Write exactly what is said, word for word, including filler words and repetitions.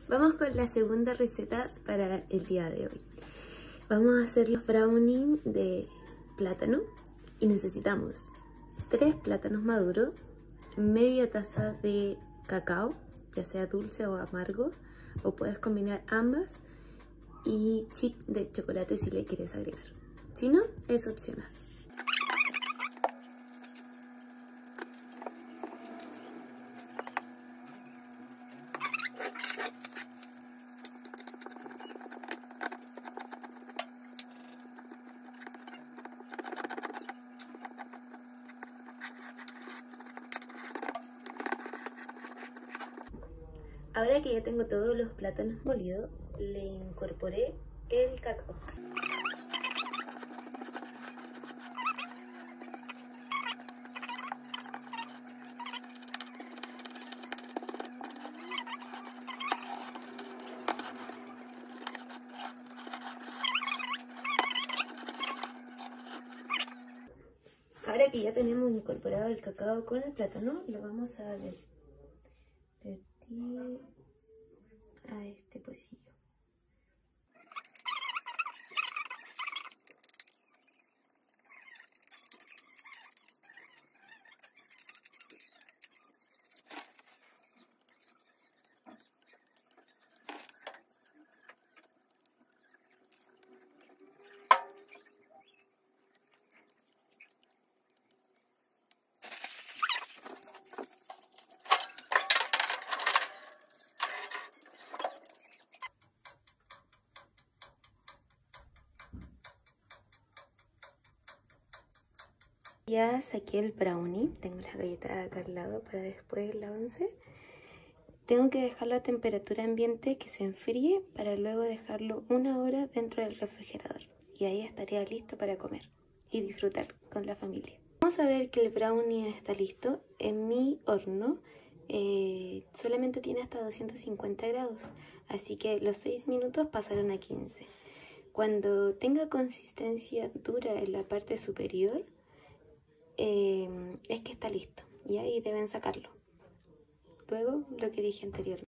Vamos con la segunda receta para el día de hoy. Vamos a hacer los brownies de plátano y necesitamos tres plátanos maduros, media taza de cacao, ya sea dulce o amargo, o puedes combinar ambas, y chip de chocolate si le quieres agregar. Si no, es opcional. Ahora que ya tengo todos los plátanos molidos, le incorporé el cacao. Ahora que ya tenemos incorporado el cacao con el plátano, lo vamos a vertir a este pocillo. Ya saqué el brownie, tengo las galletas acá al lado para después la once. Tengo que dejarlo a temperatura ambiente que se enfríe para luego dejarlo una hora dentro del refrigerador. Y ahí estaría listo para comer y disfrutar con la familia. Vamos a ver que el brownie está listo. En mi horno eh, solamente tiene hasta doscientos cincuenta grados, así que los seis minutos pasaron a quince. Cuando tenga consistencia dura en la parte superior, Eh, es que está listo y ahí deben sacarlo. Luego, lo que dije anteriormente.